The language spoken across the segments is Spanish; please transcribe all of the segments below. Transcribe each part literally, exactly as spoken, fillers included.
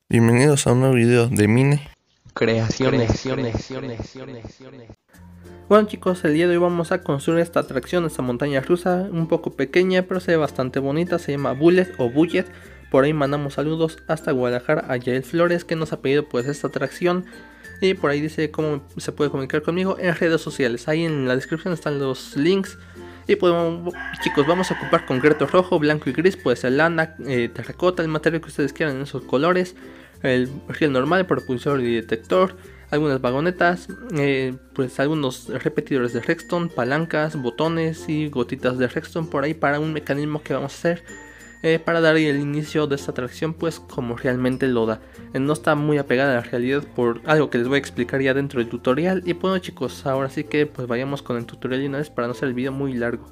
Bienvenidos a un nuevo video de Mine Creaciones. Bueno chicos, el día de hoy vamos a construir esta atracción, esta montaña rusa, un poco pequeña pero se ve bastante bonita, se llama Bullet o Bullet. Por ahí mandamos saludos hasta Guadalajara a Yael Flores, que nos ha pedido pues esta atracción. Y por ahí dice cómo se puede comunicar conmigo en redes sociales. Ahí en la descripción están los links. Y pues chicos, vamos a ocupar concreto rojo, blanco y gris, puede ser lana, eh, terracota, el material que ustedes quieran en esos colores. El riel normal, propulsor y detector, algunas vagonetas, eh, pues algunos repetidores de redstone, palancas, botones y gotitas de redstone por ahí para un mecanismo que vamos a hacer eh, para dar el inicio de esta atracción pues como realmente lo da. Eh, no está muy apegada a la realidad por algo que les voy a explicar ya dentro del tutorial. Y bueno chicos, ahora sí que pues vayamos con el tutorial de una vez para no hacer el video muy largo.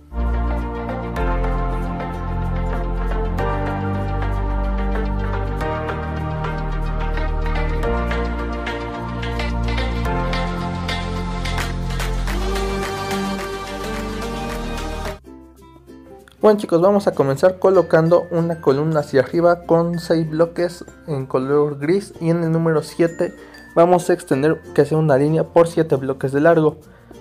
Bueno chicos, vamos a comenzar colocando una columna hacia arriba con seis bloques en color gris, y en el número siete vamos a extender que sea una línea por siete bloques de largo.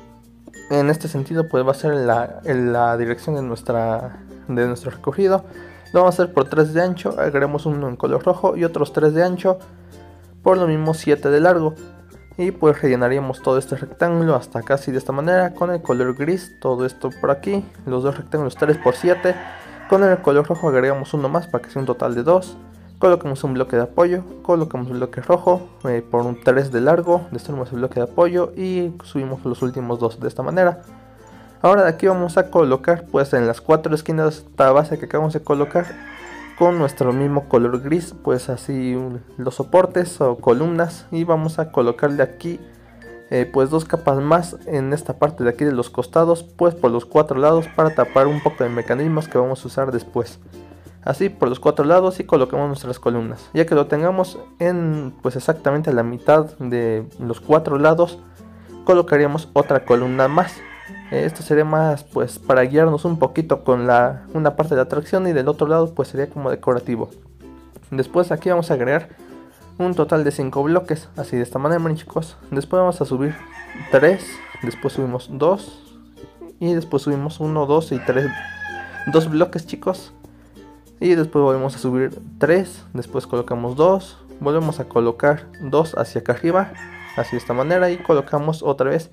En este sentido pues va a ser la, en la dirección de, nuestra, de nuestro recorrido. Lo vamos a hacer por tres de ancho, agregaremos uno en color rojo y otros tres de ancho, por lo mismo siete de largo. Y pues rellenaríamos todo este rectángulo hasta casi de esta manera con el color gris, todo esto por aquí, los dos rectángulos tres por siete. Con el color rojo agregamos uno más para que sea un total de dos. Colocamos un bloque de apoyo, colocamos un bloque rojo eh, por un tres de largo, destruimos el bloque de apoyo y subimos los últimos dos de esta manera. Ahora de aquí vamos a colocar pues en las cuatro esquinas de esta base que acabamos de colocar, con nuestro mismo color gris, pues así los soportes o columnas, y vamos a colocarle aquí eh, pues dos capas más en esta parte de aquí de los costados, pues por los cuatro lados, para tapar un poco de mecanismos que vamos a usar después. Así por los cuatro lados y colocamos nuestras columnas. Ya que lo tengamos en pues exactamente a la mitad de los cuatro lados, colocaríamos otra columna más. Esto sería más pues para guiarnos un poquito con la una parte de la atracción, y del otro lado pues sería como decorativo. Después aquí vamos a agregar un total de cinco bloques, así de esta manera, miren chicos. Después vamos a subir tres, después subimos dos y después subimos uno, dos y tres, dos bloques chicos. Y después volvemos a subir tres, después colocamos dos, volvemos a colocar dos hacia acá arriba, así de esta manera, y colocamos otra vez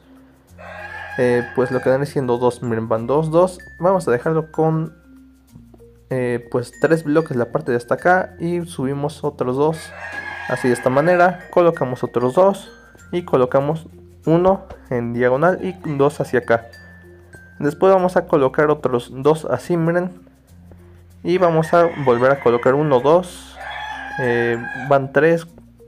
Eh, pues lo que dan siendo dos, miren, van dos, dos. Vamos a dejarlo con eh, pues tres bloques la parte de hasta acá, y subimos otros dos, así de esta manera. Colocamos otros dos y colocamos uno en diagonal y dos hacia acá. Después vamos a colocar otros dos así, miren, y vamos a volver a colocar uno, dos, eh, van tres,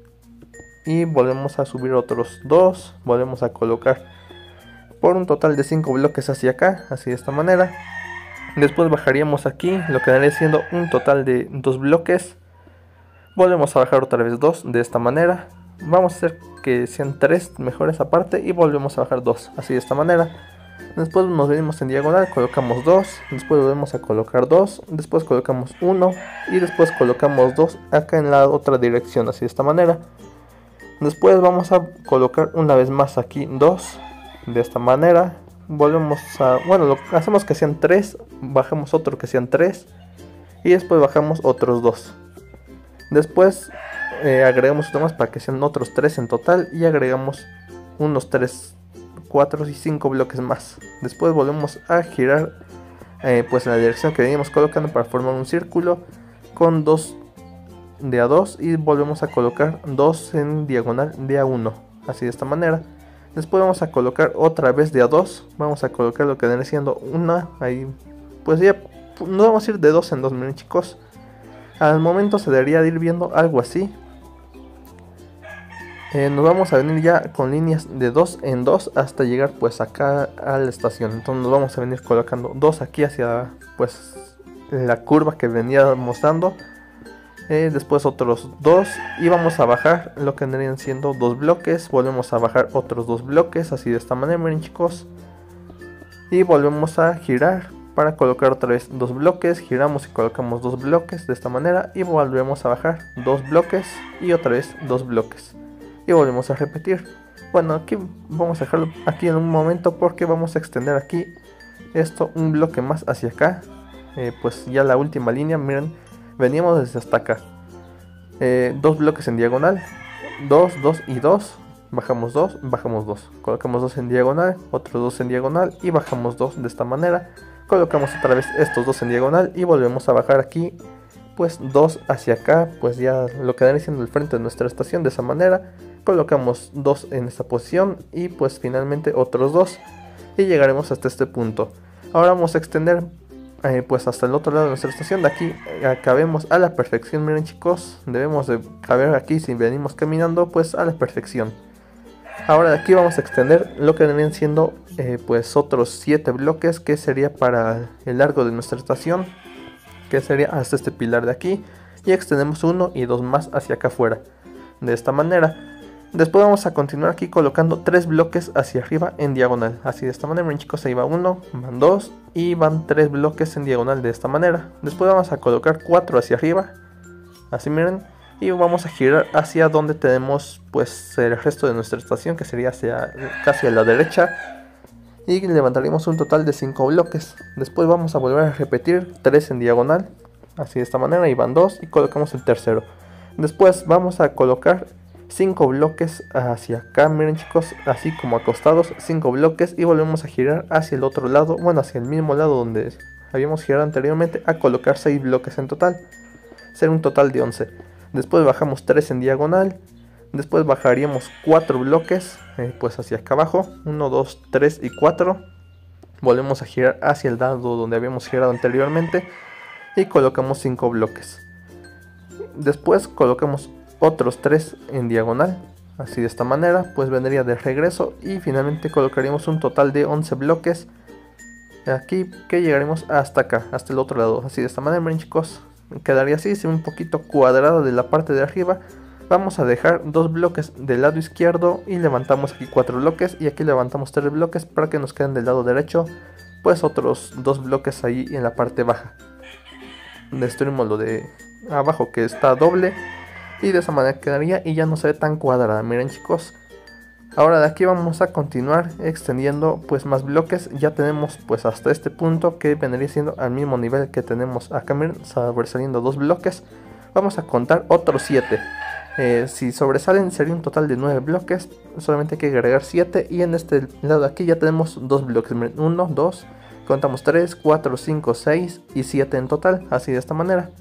y volvemos a subir otros dos, volvemos a colocar por un total de cinco bloques hacia acá, así de esta manera. Después bajaríamos aquí, lo que daría siendo un total de dos bloques. Volvemos a bajar otra vez dos de esta manera. Vamos a hacer que sean tres mejor esa parte, y volvemos a bajar dos, así de esta manera. Después nos venimos en diagonal, colocamos dos, después volvemos a colocar dos, después colocamos uno y después colocamos dos acá en la otra dirección, así de esta manera. Después vamos a colocar una vez más aquí dos, de esta manera. Volvemos a, bueno, lo hacemos que sean tres, bajamos otro que sean tres y después bajamos otros dos. Después eh, agregamos uno más para que sean otros tres en total, y agregamos unos tres, cuatro y cinco bloques más. Después volvemos a girar eh, pues en la dirección que veníamos colocando para formar un círculo con dos de a dos, y volvemos a colocar dos en diagonal de a uno, así de esta manera. Después vamos a colocar otra vez de a dos, vamos a colocar lo que viene siendo una, ahí pues ya nos vamos a ir de dos en dos, miren chicos. Al momento se debería de ir viendo algo así. Eh, nos vamos a venir ya con líneas de dos en dos hasta llegar pues acá a la estación. Entonces nos vamos a venir colocando dos aquí hacia pues la curva que veníamos dando. Eh, después otros dos, y vamos a bajar lo que vendrían siendo dos bloques. Volvemos a bajar otros dos bloques, así de esta manera, miren chicos. Y volvemos a girar para colocar otra vez dos bloques, giramos y colocamos dos bloques de esta manera y volvemos a bajar dos bloques y otra vez dos bloques y volvemos a repetir. Bueno, aquí vamos a dejarlo aquí en un momento porque vamos a extender aquí esto un bloque más hacia acá. Eh, pues ya la última línea, miren, veníamos desde hasta acá, eh, dos bloques en diagonal, dos, dos y dos, bajamos dos, bajamos dos, colocamos dos en diagonal, otros dos en diagonal y bajamos dos de esta manera, colocamos otra vez estos dos en diagonal y volvemos a bajar aquí pues dos hacia acá, pues ya lo quedaría siendo el frente de nuestra estación de esa manera, colocamos dos en esta posición y pues finalmente otros dos y llegaremos hasta este punto. Ahora vamos a extender eh, pues hasta el otro lado de nuestra estación, de aquí acabemos a la perfección. Miren chicos, debemos de caber aquí si venimos caminando pues a la perfección. Ahora de aquí vamos a extender lo que vendrían siendo eh, pues otros siete bloques, que sería para el largo de nuestra estación, que sería hasta este pilar de aquí, y extendemos uno y dos más hacia acá afuera de esta manera. Después vamos a continuar aquí colocando tres bloques hacia arriba en diagonal, así de esta manera. Miren chicos, ahí va uno, van dos y van tres bloques en diagonal de esta manera. Después vamos a colocar cuatro hacia arriba, así miren, y vamos a girar hacia donde tenemos pues el resto de nuestra estación, que sería hacia casi a la derecha, y levantaríamos un total de cinco bloques. Después vamos a volver a repetir tres en diagonal, así de esta manera, y van dos y colocamos el tercero. Después vamos a colocar cinco bloques hacia acá, miren chicos, así como acostados, cinco bloques, y volvemos a girar hacia el otro lado, bueno, hacia el mismo lado donde habíamos girado anteriormente, a colocar seis bloques en total, será un total de once. Después bajamos tres en diagonal, después bajaríamos cuatro bloques eh, pues hacia acá abajo, uno, dos, tres y cuatro, volvemos a girar hacia el lado donde habíamos girado anteriormente y colocamos cinco bloques. Después colocamos otros tres en diagonal, así de esta manera, pues vendría de regreso, y finalmente colocaríamos un total de once bloques aquí, que llegaremos hasta acá, hasta el otro lado, así de esta manera. Miren chicos, quedaría así, un poquito cuadrado de la parte de arriba. Vamos a dejar dos bloques del lado izquierdo y levantamos aquí cuatro bloques, y aquí levantamos tres bloques para que nos queden del lado derecho pues otros dos bloques ahí en la parte baja. Destruimos lo de abajo que está doble, y de esa manera quedaría y ya no se ve tan cuadrada. Miren chicos, ahora de aquí vamos a continuar extendiendo pues más bloques. Ya tenemos pues hasta este punto, que vendría siendo al mismo nivel que tenemos acá. Miren, sobresaliendo dos bloques. Vamos a contar otros siete. Eh, si sobresalen sería un total de nueve bloques, solamente hay que agregar siete, y en este lado de aquí ya tenemos dos bloques. Miren, uno, dos, contamos tres, cuatro, cinco, seis y siete en total, así de esta manera.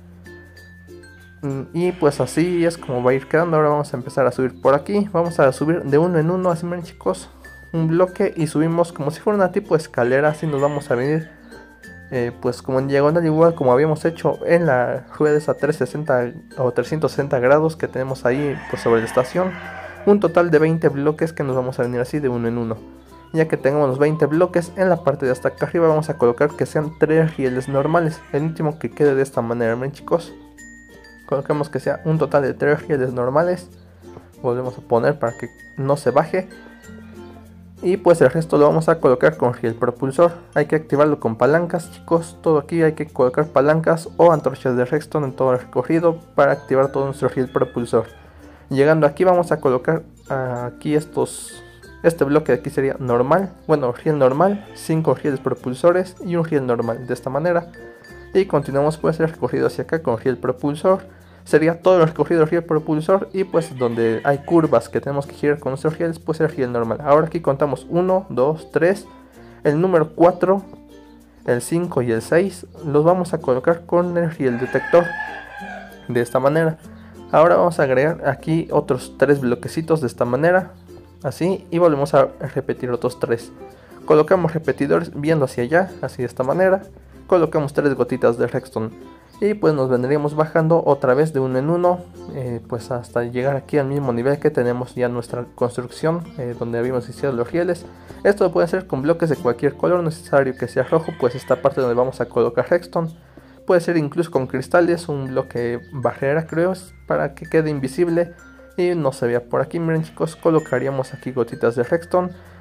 Y pues así es como va a ir quedando. Ahora vamos a empezar a subir por aquí. Vamos a subir de uno en uno, así miren chicos, un bloque, y subimos como si fuera una tipo de escalera. Así nos vamos a venir eh, pues como en diagonal, igual como habíamos hecho en la rueda esa trescientos sesenta o trescientos sesenta grados que tenemos ahí pues sobre la estación. Un total de veinte bloques que nos vamos a venir así de uno en uno. Ya que tengamos los veinte bloques, en la parte de hasta acá arriba vamos a colocar que sean tres rieles normales. El último que quede de esta manera, miren chicos, colocamos que sea un total de tres rieles normales. Volvemos a poner para que no se baje. Y pues el resto lo vamos a colocar con riel propulsor. Hay que activarlo con palancas chicos. Todo aquí hay que colocar palancas o antorchas de redstone en todo el recorrido para activar todo nuestro riel propulsor. Llegando aquí vamos a colocar aquí estos... Este bloque de aquí sería normal. Bueno, riel normal, cinco rieles propulsores y un riel normal de esta manera. Y continuamos pues el recorrido hacia acá con riel propulsor. Sería todo el recorrido riel propulsor, y pues donde hay curvas que tenemos que girar con nuestros rieles pues el riel normal. Ahora aquí contamos uno, dos, tres, el número cuatro, el cinco y el seis los vamos a colocar con el riel detector de esta manera. Ahora vamos a agregar aquí otros tres bloquecitos de esta manera, así, y volvemos a repetir otros tres. Colocamos repetidores viendo hacia allá, así de esta manera. Colocamos tres gotitas de redstone y pues nos vendríamos bajando otra vez de uno en uno, eh, pues hasta llegar aquí al mismo nivel que tenemos ya nuestra construcción, eh, donde habíamos iniciado los rieles. Esto lo puede hacer con bloques de cualquier color, no es necesario que sea rojo, pues esta parte donde vamos a colocar redstone. Puede ser incluso con cristales, un bloque barrera creo, para que quede invisible y no se vea por aquí. Miren chicos, colocaríamos aquí gotitas de redstone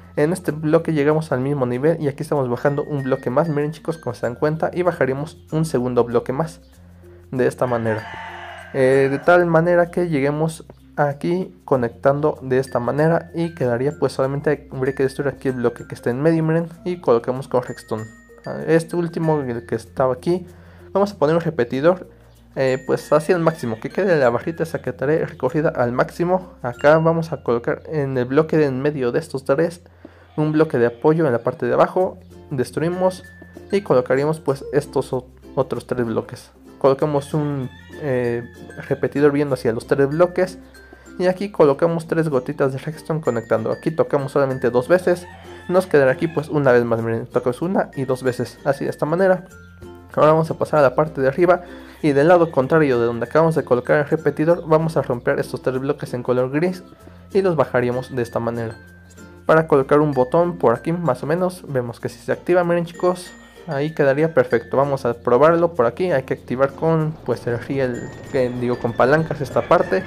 En este bloque llegamos al mismo nivel y aquí estamos bajando un bloque más, miren chicos, como se dan cuenta, y bajaríamos un segundo bloque más de esta manera, eh, de tal manera que lleguemos aquí conectando de esta manera y quedaría pues solamente habría que destruir aquí el bloque que está en medio, miren, y colocamos con redstone. Este último, el que estaba aquí, vamos a poner un repetidor eh, pues hacia el máximo, que quede la barrita esa que estaré recorrida al máximo. Acá vamos a colocar en el bloque de en medio de estos tres un bloque de apoyo en la parte de abajo, destruimos y colocaríamos pues estos otros tres bloques. Colocamos un eh, repetidor viendo hacia los tres bloques y aquí colocamos tres gotitas de redstone conectando. Aquí tocamos solamente dos veces, nos quedará aquí pues una vez más, miren, tocamos una y dos veces, así de esta manera. Ahora vamos a pasar a la parte de arriba y del lado contrario de donde acabamos de colocar el repetidor vamos a romper estos tres bloques en color gris y los bajaríamos de esta manera. Para colocar un botón por aquí más o menos, vemos que si se activa, miren chicos, ahí quedaría perfecto. Vamos a probarlo por aquí, hay que activar con pues el riel, que digo con palancas esta parte.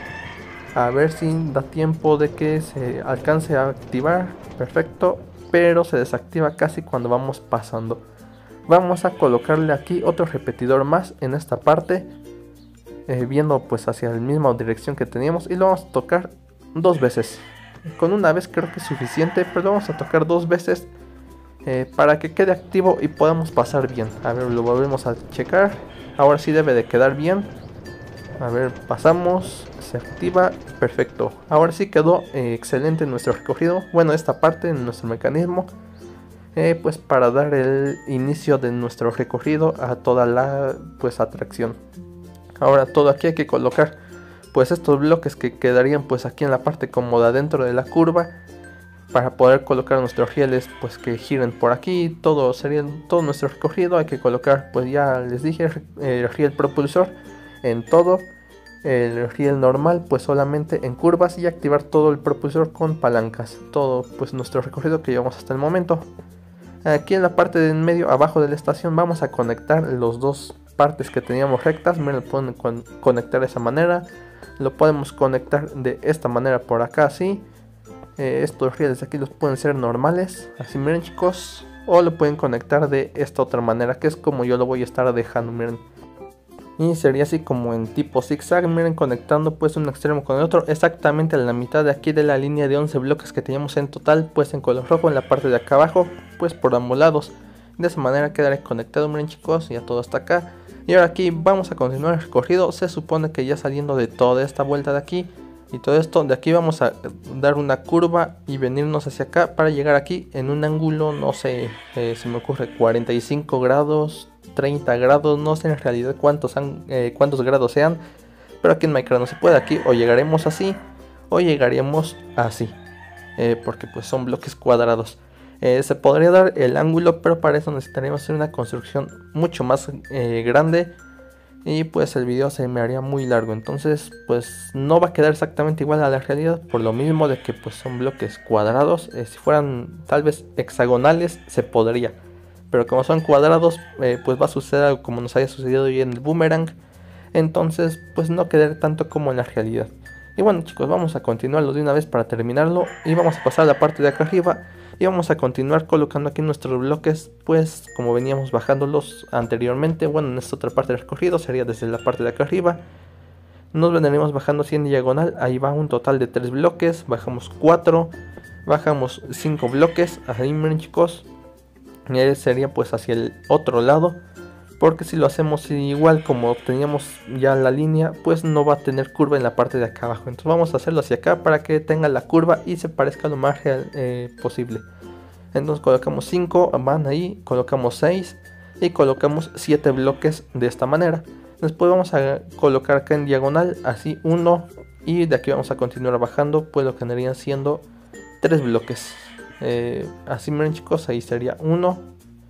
A ver si da tiempo de que se alcance a activar, perfecto, pero se desactiva casi cuando vamos pasando. Vamos a colocarle aquí otro repetidor más en esta parte, eh, viendo pues hacia la misma dirección que teníamos, y lo vamos a tocar dos veces. Con una vez creo que es suficiente, pero lo vamos a tocar dos veces eh, para que quede activo y podamos pasar bien. A ver, lo volvemos a checar. Ahora sí debe de quedar bien. A ver, pasamos, se activa, perfecto. Ahora sí quedó eh, excelente nuestro recorrido. Bueno, esta parte en nuestro mecanismo, eh, pues para dar el inicio de nuestro recorrido a toda la pues atracción. Ahora todo aquí hay que colocar pues estos bloques que quedarían pues aquí en la parte cómoda dentro de la curva, para poder colocar nuestros rieles pues que giren por aquí. Todo sería todo nuestro recorrido. Hay que colocar, pues ya les dije, el riel propulsor en todo, el riel normal pues solamente en curvas, y activar todo el propulsor con palancas. Todo pues nuestro recorrido que llevamos hasta el momento. Aquí en la parte de en medio abajo de la estación vamos a conectar los dos partes que teníamos rectas. Miren, lo pueden con conectar de esa manera. Lo podemos conectar de esta manera por acá, así. Eh, estos rieles aquí los pueden ser normales, así, miren chicos. O lo pueden conectar de esta otra manera, que es como yo lo voy a estar dejando, miren. Y sería así como en tipo zigzag, miren, conectando pues un extremo con el otro, exactamente a la mitad de aquí de la línea de once bloques que teníamos en total, pues en color rojo en la parte de acá abajo, pues por ambos lados. De esa manera quedará conectado, miren chicos, ya todo hasta acá. Y ahora aquí vamos a continuar el recorrido. Se supone que ya saliendo de toda esta vuelta de aquí y todo esto, de aquí vamos a dar una curva y venirnos hacia acá para llegar aquí en un ángulo, no sé, eh, se me ocurre cuarenta y cinco grados, treinta grados, no sé en realidad cuántos, eh, cuántos grados sean, pero aquí en Minecraft no se puede. Aquí o llegaremos así o llegaríamos así, eh, porque pues son bloques cuadrados. Eh, se podría dar el ángulo, pero para eso necesitaríamos hacer una construcción mucho más eh, grande, y pues el video se me haría muy largo. Entonces pues no va a quedar exactamente igual a la realidad, por lo mismo de que pues son bloques cuadrados. Eh, si fueran tal vez hexagonales se podría, pero como son cuadrados, eh, pues va a suceder algo como nos haya sucedido hoy en el boomerang. Entonces pues no quedará tanto como en la realidad. Y bueno chicos, vamos a continuarlo de una vez para terminarlo, y vamos a pasar a la parte de acá arriba. Y vamos a continuar colocando aquí nuestros bloques, pues como veníamos bajándolos anteriormente. Bueno, en esta otra parte del recorrido sería desde la parte de acá arriba. Nos vendremos bajando así en diagonal. Ahí va un total de tres bloques. Bajamos cuatro. Bajamos cinco bloques. Ahí miren chicos. Y sería pues hacia el otro lado. Porque si lo hacemos igual como teníamos ya la línea, pues no va a tener curva en la parte de acá abajo. Entonces vamos a hacerlo hacia acá para que tenga la curva y se parezca lo más real eh, posible. Entonces colocamos cinco, van ahí, colocamos seis y colocamos siete bloques de esta manera. Después vamos a colocar acá en diagonal, así uno, y de aquí vamos a continuar bajando, pues lo que vendrían siendo tres bloques. Eh, así miren chicos, ahí sería uno.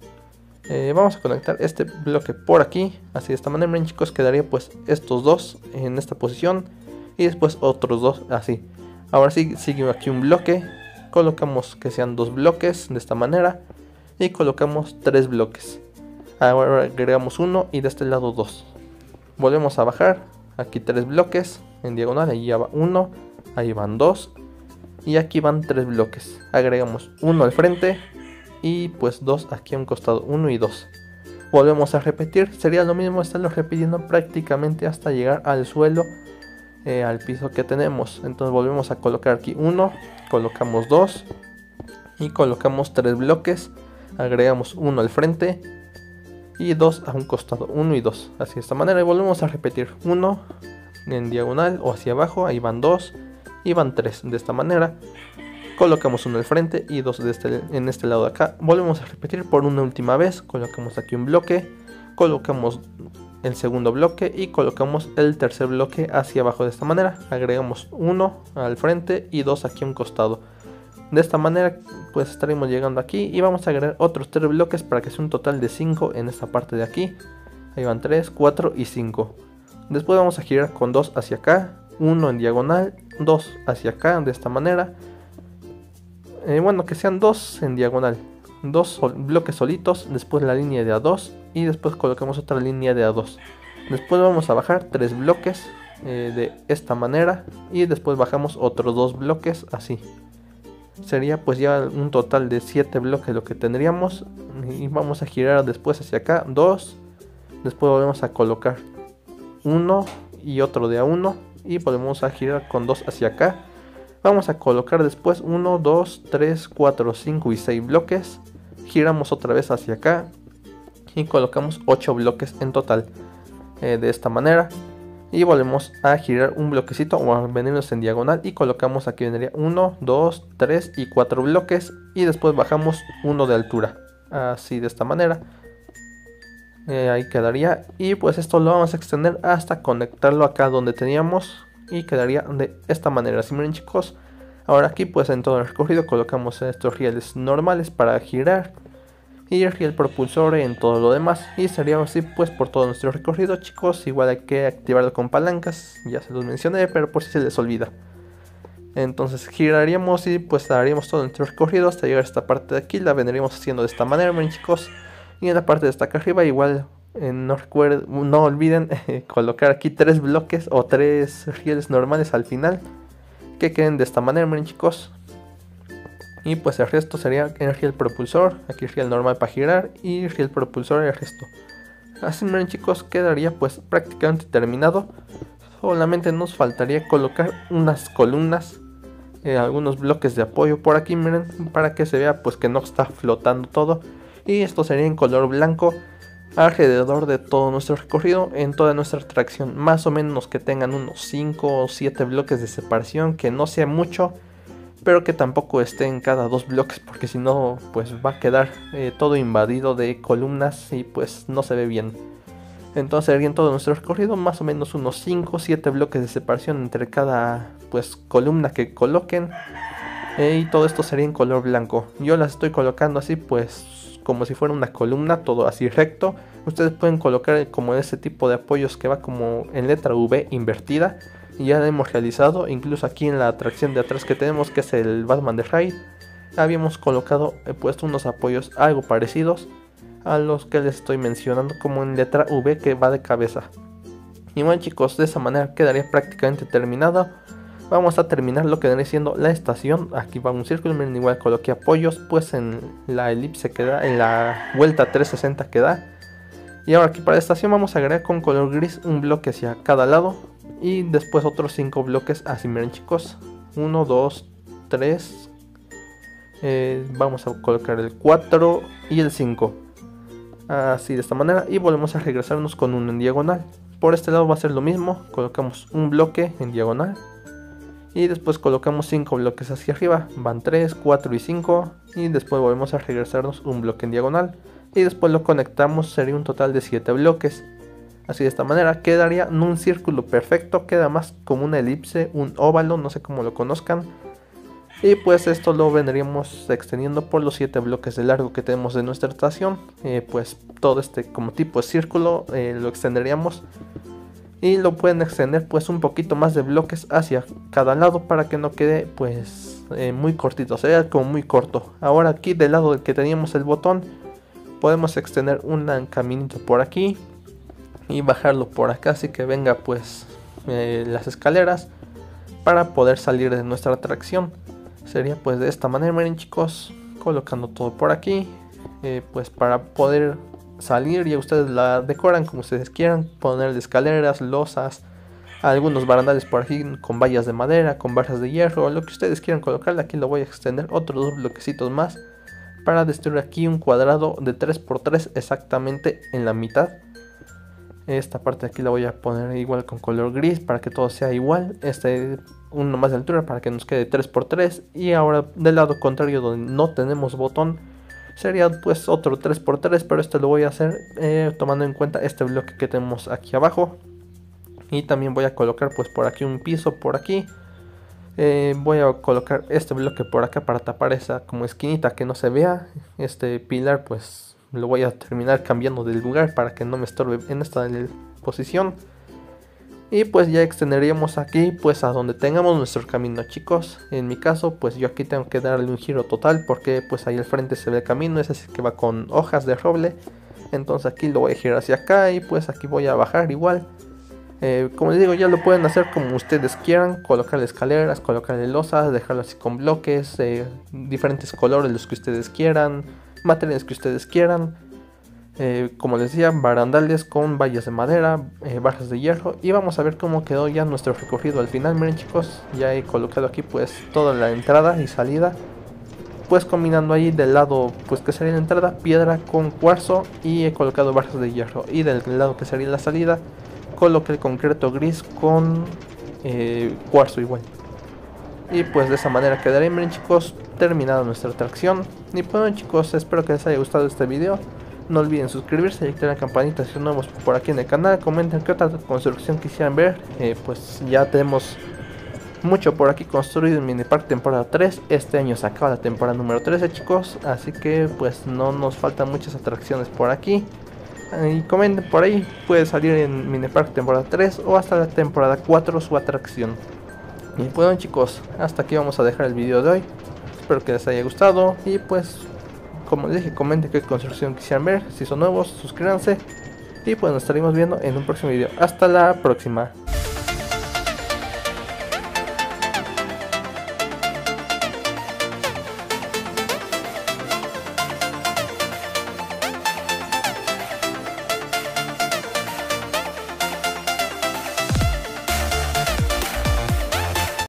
Eh, vamos a conectar este bloque por aquí, así de esta manera, miren chicos, quedaría pues estos dos en esta posición y después otros dos así. Ahora sí sigue aquí un bloque, colocamos que sean dos bloques de esta manera y colocamos tres bloques. Ahora agregamos uno y de este lado dos. Volvemos a bajar, aquí tres bloques en diagonal, ahí ya va uno, ahí van dos. y aquí van tres bloques. Agregamos uno al frente y pues dos aquí a un costado, uno y dos. Volvemos a repetir, sería lo mismo estarlo repitiendo prácticamente hasta llegar al suelo, eh, al piso que tenemos. Entonces volvemos a colocar aquí uno, colocamos dos y colocamos tres bloques. Agregamos uno al frente y dos a un costado, uno y dos, así de esta manera, y volvemos a repetir uno en diagonal o hacia abajo, ahí van dos y van tres, de esta manera. Colocamos uno al frente y dos de este, en este lado de acá. Volvemos a repetir por una última vez. Colocamos aquí un bloque, colocamos el segundo bloque y colocamos el tercer bloque hacia abajo de esta manera. Agregamos uno al frente y dos aquí a un costado. De esta manera pues estaremos llegando aquí y vamos a agregar otros tres bloques para que sea un total de cinco en esta parte de aquí. Ahí van tres, cuatro y cinco. Después vamos a girar con dos hacia acá, uno en diagonal, dos hacia acá de esta manera. Eh, bueno, que sean dos en diagonal, dos sol bloques solitos, después la línea de A dos y después colocamos otra línea de A dos. Después vamos a bajar tres bloques eh, de esta manera y después bajamos otros dos bloques así. Sería pues ya un total de siete bloques lo que tendríamos, y vamos a girar después hacia acá, dos, después volvemos a colocar uno y otro de A uno y volvemos a girar con dos hacia acá. Vamos a colocar después uno, dos, tres, cuatro, cinco y seis bloques. Giramos otra vez hacia acá y colocamos ocho bloques en total, eh, de esta manera. Y volvemos a girar un bloquecito o a venirnos en diagonal y colocamos aquí vendría uno, dos, tres y cuatro bloques. Y después bajamos uno de altura, así de esta manera. Eh, ahí quedaría, y pues esto lo vamos a extender hasta conectarlo acá donde teníamos. Y quedaría de esta manera, así miren chicos. Ahora aquí pues en todo el recorrido colocamos estos rieles normales para girar y el riel propulsor en todo lo demás, y sería así pues por todo nuestro recorrido chicos. Igual hay que activarlo con palancas, ya se los mencioné, pero por si se les olvida. Entonces giraríamos y pues haríamos todo nuestro recorrido hasta llegar a esta parte de aquí. La vendríamos haciendo de esta manera, miren chicos. Y en la parte de esta acá arriba igual Eh, no, recuerden, no olviden eh, colocar aquí tres bloques o tres rieles normales al final, que queden de esta manera, miren chicos. Y pues el resto sería el riel propulsor, aquí riel normal para girar y riel propulsor el resto. Así miren chicos, quedaría pues prácticamente terminado. Solamente nos faltaría colocar unas columnas, eh, algunos bloques de apoyo por aquí, miren, para que se vea pues que no está flotando todo. Y esto sería en color blanco alrededor de todo nuestro recorrido, en toda nuestra tracción, más o menos que tengan unos cinco o siete bloques de separación, que no sea mucho, pero que tampoco esté en cada dos bloques, porque si no pues va a quedar eh, todo invadido de columnas y pues no se ve bien. Entonces sería en todo nuestro recorrido más o menos unos cinco o siete bloques de separación entre cada pues columna que coloquen, eh, y todo esto sería en color blanco. Yo las estoy colocando así pues como si fuera una columna, todo así recto. Ustedes pueden colocar como ese tipo de apoyos que va como en letra V invertida, y ya lo hemos realizado. Incluso aquí en la atracción de atrás que tenemos, que es el Batman de Ride, habíamos colocado, he puesto unos apoyos algo parecidos a los que les estoy mencionando, como en letra V que va de cabeza. Y bueno chicos, de esa manera quedaría prácticamente terminado. Vamos a terminar lo que viene siendo la estación. Aquí va un círculo, miren, igual coloqué apoyos pues en la elipse que da, en la vuelta trescientos sesenta que da. Y ahora aquí para la estación vamos a agregar con color gris un bloque hacia cada lado y después otros cinco bloques así, miren chicos, uno, dos, tres, eh, vamos a colocar el cuatro y el cinco, así de esta manera, y volvemos a regresarnos con uno en diagonal. Por este lado va a ser lo mismo, colocamos un bloque en diagonal y después colocamos cinco bloques hacia arriba, van tres, cuatro y cinco, y después volvemos a regresarnos un bloque en diagonal y después lo conectamos, sería un total de siete bloques. Así de esta manera quedaría en un círculo perfecto, queda más como una elipse, un óvalo, no sé cómo lo conozcan. Y pues esto lo vendríamos extendiendo por los siete bloques de largo que tenemos de nuestra estación. Eh, pues todo este como tipo de círculo eh, lo extenderíamos. Y lo pueden extender pues un poquito más de bloques hacia cada lado para que no quede pues eh, muy cortito, sería como muy corto. Ahora aquí del lado del que teníamos el botón podemos extender un caminito por aquí y bajarlo por acá, así que venga pues eh, las escaleras para poder salir de nuestra atracción. sería pues de esta manera, miren chicos, colocando todo por aquí, eh, pues para poder salir. Ya ustedes la decoran como ustedes quieran, ponerle escaleras, losas, algunos barandales por aquí con vallas de madera, con barras de hierro, lo que ustedes quieran colocarle. Aquí lo voy a extender otros dos bloquecitos más para destruir aquí un cuadrado de tres por tres exactamente en la mitad. Esta parte de aquí la voy a poner igual con color gris para que todo sea igual. Este uno más de altura para que nos quede tres por tres. Y ahora del lado contrario, donde no tenemos botón, sería pues otro tres por tres, pero este lo voy a hacer eh, tomando en cuenta este bloque que tenemos aquí abajo. Y también voy a colocar pues por aquí un piso por aquí. Eh, voy a colocar este bloque por acá para tapar esa como esquinita que no se vea. Este pilar pues lo voy a terminar cambiando de lugar para que no me estorbe en esta posición. Y pues ya extenderíamos aquí pues a donde tengamos nuestro camino, chicos. En mi caso pues yo aquí tengo que darle un giro total porque pues ahí al frente se ve el camino, es así que va con hojas de roble. Entonces aquí lo voy a girar hacia acá y pues aquí voy a bajar igual. Eh, como les digo, ya lo pueden hacer como ustedes quieran, colocarle escaleras, colocarle losas, dejarlo así con bloques, eh, diferentes colores los que ustedes quieran, materiales que ustedes quieran. Eh, como les decía, barandales con vallas de madera, eh, barras de hierro. Y vamos a ver cómo quedó ya nuestro recorrido al final. Miren chicos, ya he colocado aquí pues toda la entrada y salida, pues combinando ahí del lado pues que sería la entrada, piedra con cuarzo, y he colocado barras de hierro. Y del lado que sería la salida, coloqué el concreto gris con eh, cuarzo igual. Y pues de esa manera quedaría. Miren chicos, terminada nuestra atracción. Y bueno chicos, espero que les haya gustado este video. No olviden suscribirse y activar la campanita si son nuevos por aquí en el canal. Comenten qué otra construcción quisieran ver. eh, Pues ya tenemos mucho por aquí construido en Minepark temporada tres. Este año se acaba la temporada número trece, chicos, así que pues no nos faltan muchas atracciones por aquí. Y comenten por ahí, puede salir en Minepark temporada tres o hasta la temporada cuatro su atracción. Y bueno chicos, hasta aquí vamos a dejar el video de hoy. Espero que les haya gustado y pues como les dije, comenten qué construcción quisieran ver. Si son nuevos, suscríbanse y pues nos estaremos viendo en un próximo video. Hasta la próxima.